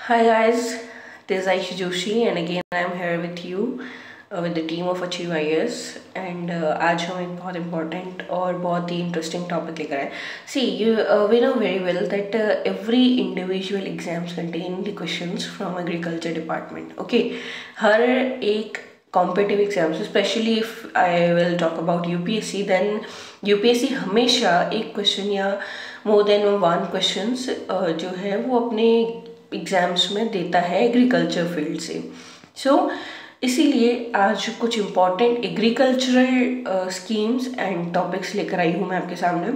Hi guys, this is Aisha Joshi and again I am here with you with the team of Achieve IAS and आज हम एक बहुत important और बहुत ही interesting topic लेकर आए. See, we know very well that every individual exams contain the questions from agriculture department. Okay, हर एक competitive exams, especially if I will talk about UPSC, then UPSC हमेशा एक question या more than one questions जो है वो अपने exams में देता है एग्रीकल्चर फील्ड से. इसीलिए आज कुछ important agricultural schemes and topics लेकर आई हूँ मैं आपके सामने.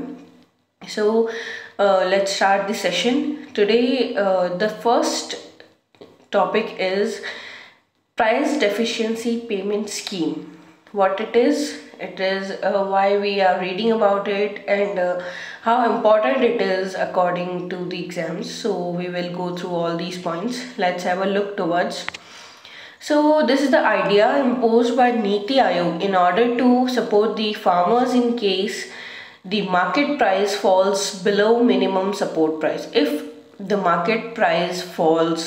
Let's start the session today. The first topic is price deficiency payment scheme. What it is why we are reading about it, and how important it is according to the exams. So we will go through all these points. Let's have a look towards. So this is the idea imposed by Niti Aayog in order to support the farmers in case the market price falls below minimum support price. If the market price falls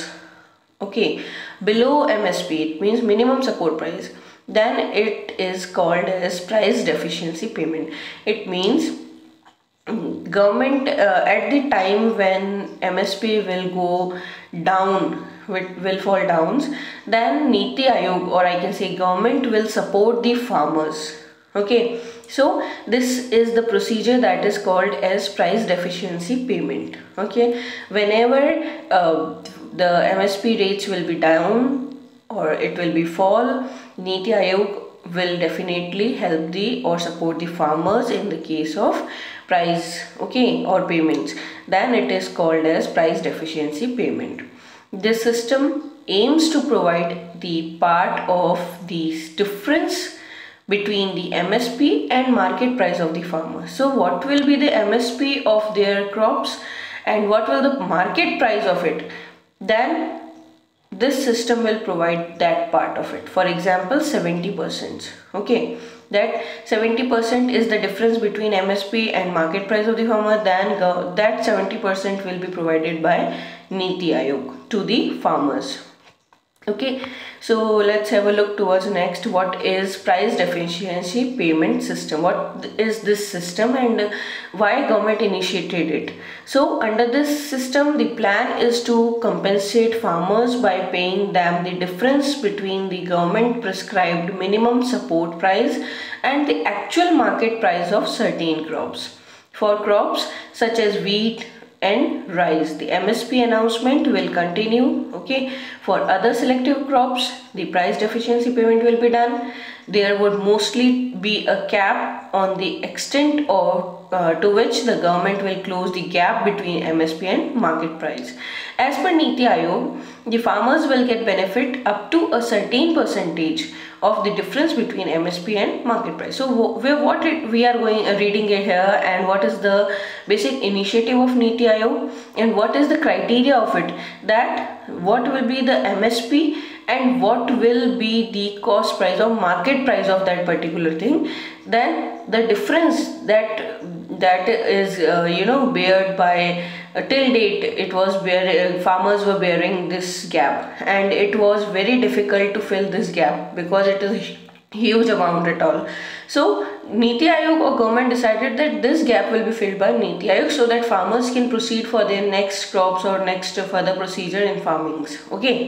below MSP, it means minimum support price, then it is called as price deficiency payment. It means government at the time when MSP will go down, will fall down, then Niti Aayog, or I can say government, will support the farmers. Okay, so this is the procedure that is called as price deficiency payment. Okay, whenever the MSP rates will be down or it will be fall, Niti Aayog will definitely help or support the farmers in the case of price or payments. Then it is called as price deficiency payment. This system aims to provide the part of the difference between the MSP and market price of the farmer. So what will be the MSP of their crops and what will the market price of it? Then this system will provide that part of it. For example, 70%. Okay, that 70% is the difference between MSP and market price of the farmer. Then that 70% will be provided by Niti Aayog to the farmers. Okay, so let's have a look towards next. What is price deficiency payment system? What is this system and why government initiated it? So under this system, the plan is to compensate farmers by paying them the difference between the government prescribed minimum support price and the actual market price of certain crops. For crops such as wheat and rice, the MSP announcement will continue. Okay, for other selective crops, the price deficiency payment will be done. There would mostly be a cap on the extent to which the government will close the gap between MSP and market price. As per Niti Aayog, the farmers will get benefit up to a certain percentage of the difference between MSP and market price. So what we are reading it here, and what is the basic initiative of Niti Aayog and what is the criteria of it, that what will be the MSP and what will be the cost price or market price of that particular thing. Then the difference that is bared by till date, it was farmers were bearing this gap, and it was very difficult to fill this gap because it is a huge amount at all. So Niti Aayog or government decided that this gap will be filled by Niti Aayog so that farmers can proceed for their next crops or next further procedure in farmings. Okay,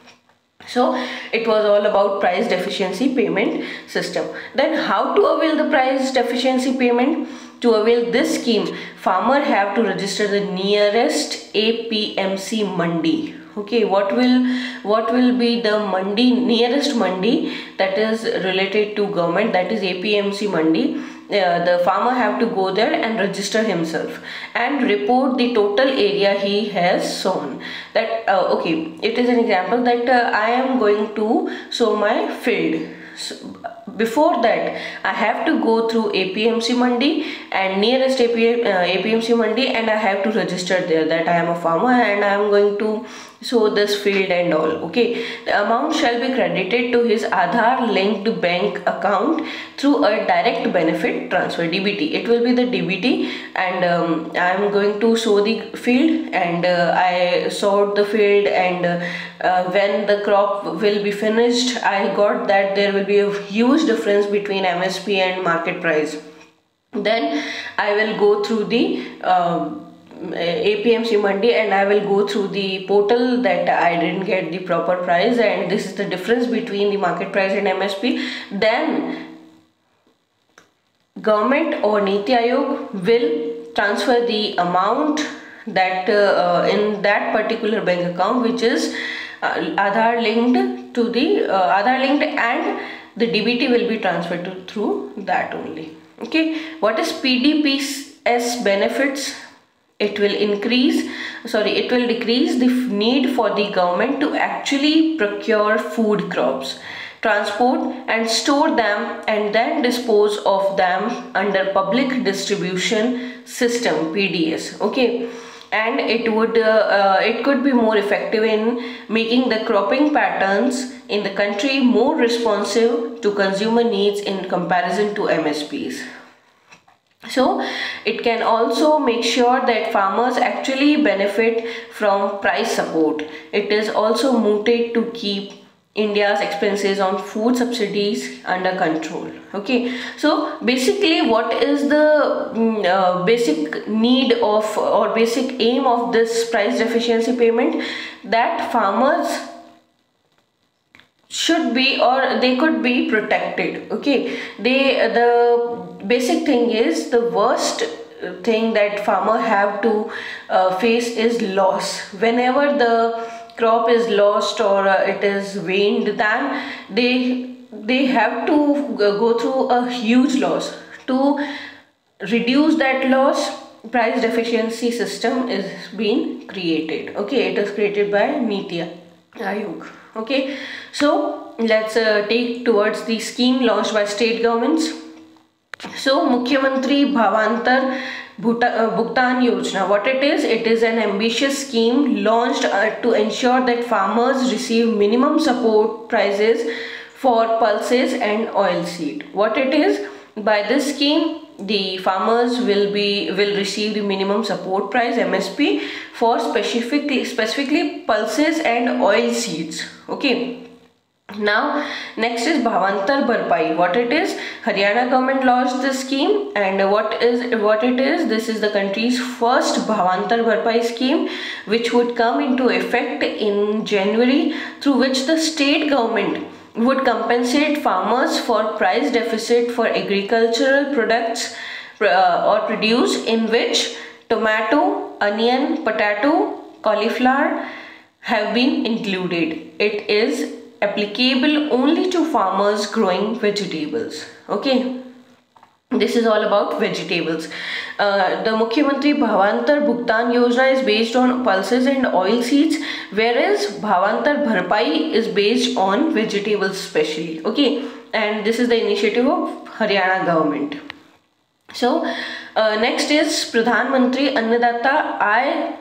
so it was all about price deficiency payment system. Then how to avail the price deficiency payment? To avail this scheme, farmer have to register the nearest APMC mandi. Okay, what will be the mandi, nearest mandi that is related to government, that is APMC mandi. The farmer have to go there and register himself and report the total area he has sown. That okay, it is an example that I am going to sow my field. before that I have to go through APMC Mandi and nearest APMC Mandi, and I have to register there that I am a farmer and I am going to sow this field and all. Okay, the amount shall be credited to his Aadhaar linked bank account through a direct benefit transfer, DBT. It will be the DBT, and I am going to sow the field, and I sowed the field, and when the crop will be finished, I got that there will be a huge difference between MSP and market price. Then I will go through the APMC Mandi, and I will go through the portal that I didn't get the proper price, and this is the difference between the market price and MSP. Then government or Niti Aayog will transfer the amount that in that particular bank account, which is Aadhaar linked to the Aadhaar linked, and the DBT will be transferred through that only. Okay, what is PDPS benefits? It will decrease the need for the government to actually procure food crops, transport and store them, and then dispose of them under public distribution system, PDS. Okay, and it could be more effective in making the cropping patterns in the country more responsive to consumer needs in comparison to MSPs. So it can also make sure that farmers actually benefit from price support. It is also mooted to keep India's expenses on food subsidies under control. Okay, so basically what is the basic need of or basic aim of this price deficiency payment? That farmers should be, or they could be protected. Okay, the basic thing is, the worst thing that farmer have to face is loss. Whenever the crop is lost or it is waned, then they have to go through a huge loss. To reduce that loss, price deficiency system is being created. Okay, it is created by Niti Aayog. Okay, so let's take towards the scheme launched by state governments. So Mukhyamantri Bhavantar Bhugtan Yojana, what it is an ambitious scheme launched to ensure that farmers receive minimum support prices for pulses and oilseed. What it is, by this scheme, the farmers will receive the minimum support price, MSP, for specifically pulses and oil seeds. Okay, now next is Bhavantar Bharpai. What it is, Haryana government launched this scheme, and what it is, this is the country's first Bhavantar Bharpai scheme, which would come into effect in January, through which the state government would compensate farmers for price deficit for agricultural products or produce in which tomato, onion, potato, cauliflower have been included. It is applicable only to farmers growing vegetables. Okay, this is all about vegetables. The Mukhyamantri Bhavantar Bhugtan Yojana is based on pulses and oil seeds, whereas Bhavantar Bharpai is based on vegetables specially. Okay, and this is the initiative of Haryana government. So next is Pradhan Mantri Annadata Aay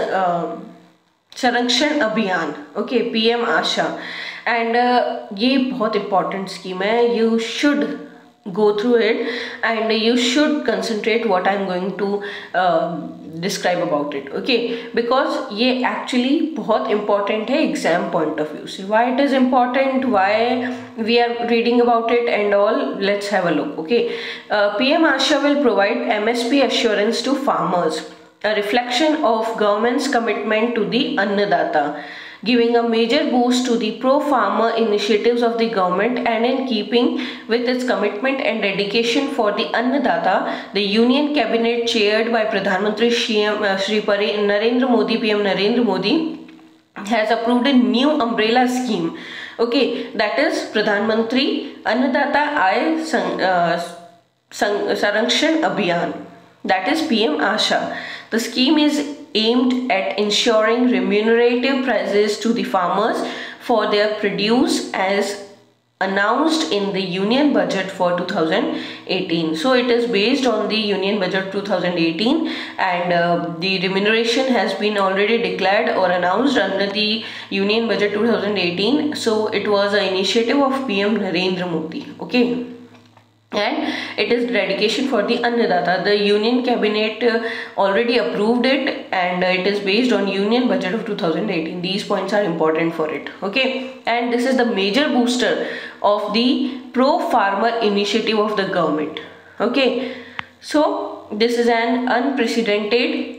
Sarakshan Abhiyan. Okay, PM Asha, and ये बहुत important scheme है. You should go through it and you should concentrate what I'm going to describe about it. Okay, because ये actually बहुत important है exam point of view. See why it is important, why we are reading about it and all. Let's have a look. Okay, PM Asha will provide MSP assurance to farmers, a reflection of government's commitment to the Annadata, giving a major boost to the pro-farmer initiatives of the government, and in keeping with its commitment and dedication for the Annadata, the Union Cabinet chaired by Pradhan Mantri Shri Narendra Modi, PM Narendra Modi, has approved a new umbrella scheme. Okay, that is Pradhan Mantri Annadata Aay Sarakshan Abhiyan, that is PM Asha. The scheme is aimed at ensuring remunerative prices to the farmers for their produce as announced in the union budget for 2018. So it is based on the union budget 2018, and the remuneration has been already declared or announced under the union budget 2018. So it was an initiative of PM Narendra Modi. Okay, and it is dedication for the Annadata. The union cabinet already approved it, and it is based on union budget of 2018. These points are important for it. Okay, and this is the major booster of the pro farmer initiative of the government. Okay, so this is an unprecedented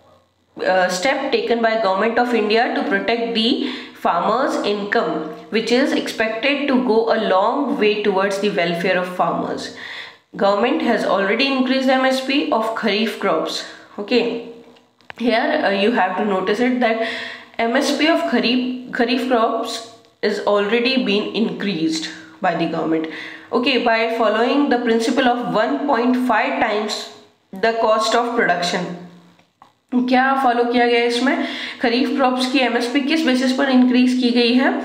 step taken by Government of India to protect the farmers' income, which is expected to go a long way towards the welfare of farmers. Government has already increased the MSP of Kharif crops. Okay, here you have to notice it that MSP of Kharif crops is already been increased by the government. Okay, by following the principle of 1.5 times the cost of production. क्या follow किया गया इसमें? Kharif crops की MSP किस basis पर increase की गई है?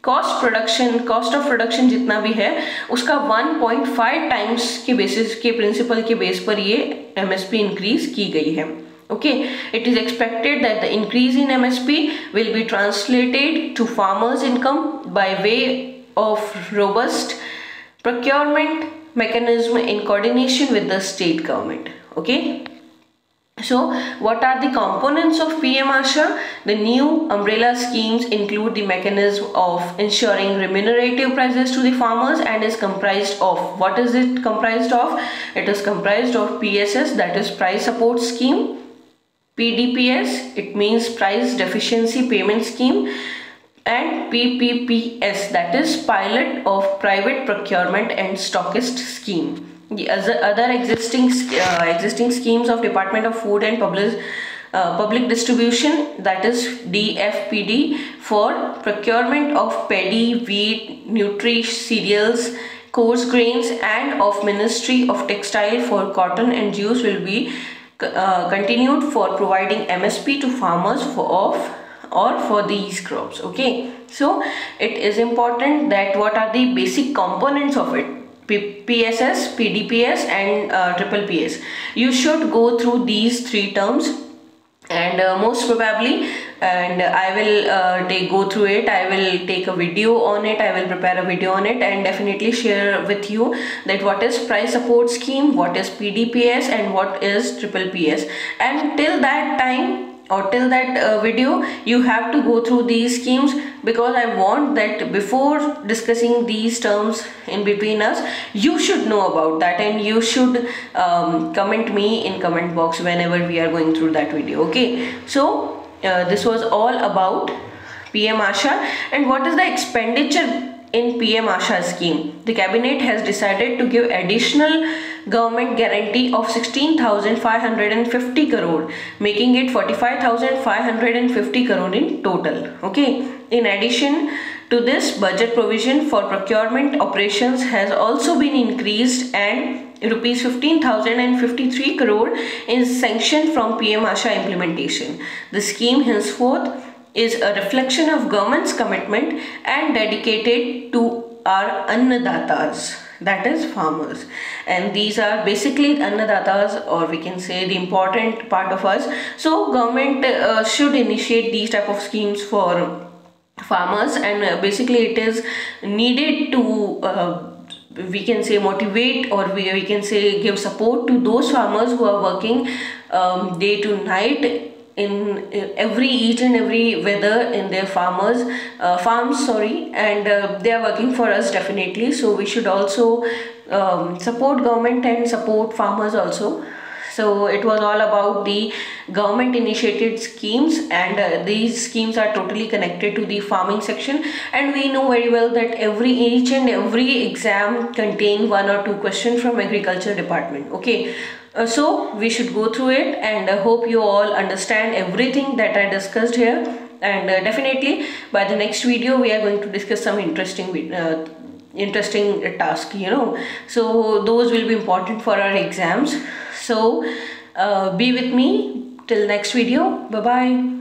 कॉस्ट ऑफ प्रोडक्शन जितना भी है उसका 1.5 टाइम्स के बेसिस के प्रिंसिपल के बेस पर ये एमएसपी इंक्रीज की गई है. Okay, it is expected that the increase in MSP will be translated to farmers' income by way of robust procurement mechanism in coordination with the state government. Okay. So, what are the components of PM Asha? The new umbrella schemes include the mechanism of ensuring remunerative prices to the farmers and is comprised of, what is it comprised of? It is comprised of PSS, that is Price Support Scheme, PDPS, it means Price Deficiency Payment Scheme, and PPPS, that is Pilot of Private Procurement and Stockist Scheme. The other existing schemes of Department of Food and Public Distribution, that is DFPD, for procurement of paddy, wheat, cereals, coarse grains, and of Ministry of Textile for cotton and juice will be continued for providing MSP to farmers for these crops. Okay, so it is important that what are the basic components of it. PSS, PDPS and triple PS. You should go through these three terms, and most probably, and I will go through it. I will take a video on it. I will prepare a video on it and definitely share with you that what is price support scheme, what is PDPS and what is triple PS. And till that time or till that video, you have to go through these schemes, because I want that before discussing these terms in between us, you should know about that, and you should comment me in comment box whenever we are going through that video. Okay, so this was all about PM Asha. And what is the expenditure in PM Asha scheme? The cabinet has decided to give additional government guarantee of 16,550 crore, making it 45,550 crore in total. Okay, in addition to this, budget provision for procurement operations has also been increased, and rupees 15,053 crore is sanctioned from PM Asha implementation. The scheme henceforth is a reflection of government's commitment and dedicated to our Annadatas, that is farmers, and these are basically Annadatas, or we can say the important part of us. So government should initiate these type of schemes for farmers, and basically it is needed to we can say motivate, or we can say give support to those farmers who are working day to night in each and every weather in their farms, and they are working for us definitely. So we should also support government and support farmers also. So it was all about the government initiated schemes, and these schemes are totally connected to the farming section, and we know very well that each and every exam contain 1 or 2 questions from agriculture department. Okay, so we should go through it, and hope you all understand everything that I discussed here. And definitely by the next video we are going to discuss some interesting task, so those will be important for our exams. So be with me till next video. Bye bye.